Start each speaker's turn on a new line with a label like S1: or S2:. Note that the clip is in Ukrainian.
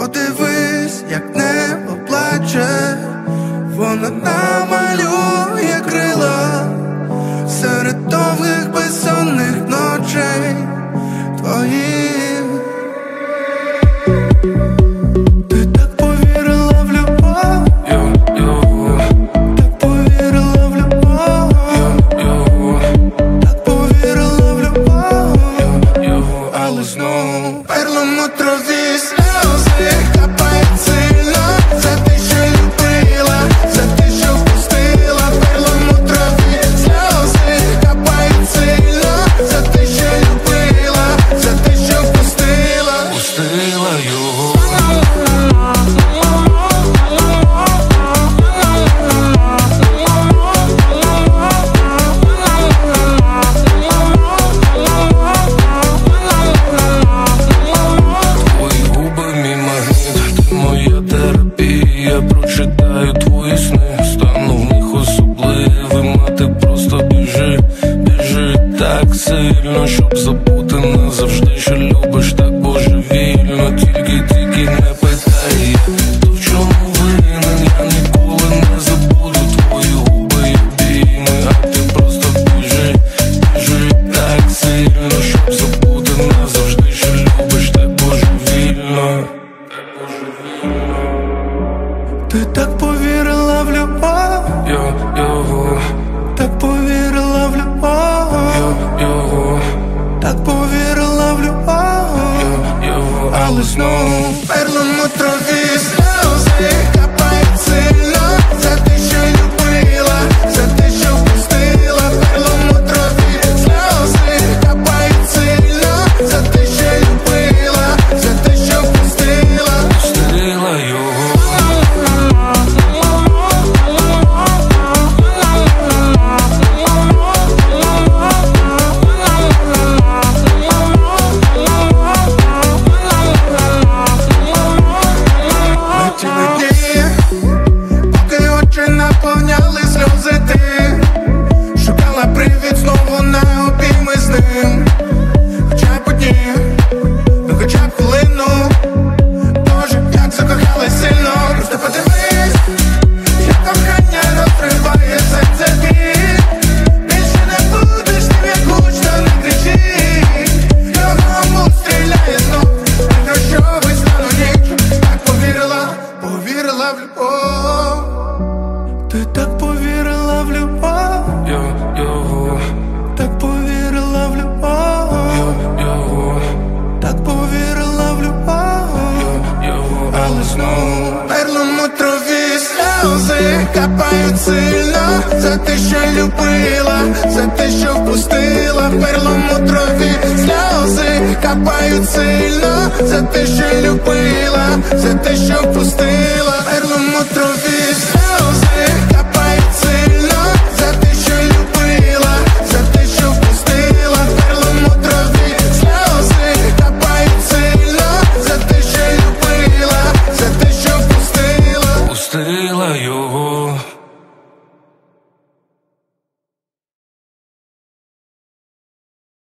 S1: Подивись, як небо плаче, воно намалює крила серед довгих безсонних ночей твоїх. Ти так повірила в любов, так повірила в любов, так повірила в любов, але знову перлом у траві сльози капають сильно за те, що любила, за те, що впустила. Перлом у траві сльози капають сильно за те, що любила, за те, що впустила. Пустила його. Я прочитаю твої сни, стану в них особливим, а ти просто біжи, біжи так сильно, щоб забути назавжди, що любиш так божевільно. Тільки не питай, хто в чому винен, я ніколи не забуду твої губи і обійми, а ти просто біжи, біжи так сильно, щоб забути назавжди, що любиш так божевільно. Ти так повірила в любов, так повірила в любов, так повірила в любов, але знову перлом у траві сльози капають сильно за те, що любила, за те, що впустила. Перлом у траві сльози капають сильно за те, що любила, за те, що впустила. Пустила його. Поки очі наповняли сльози, ти шукала привід знову на обійми з ним. Хоча б одні, ну хоча б хвилину. Боже, як закохалась сильно. Просто подивись, як кохання розриває серце біль. Більше не будеш тим, як гучно не кричи. Його стріляє знов, про що ви стану ніч. Так повірила, повірила в любов. Ти так повірила в любов, так повірила в любов, так повірила в любов, але знову перлом у траві сльози капають сильно за те, що любила, за те, що впустила. Перлом у траві сльози капають сильно за те, що любила, за те, що впустила. Перлом у траві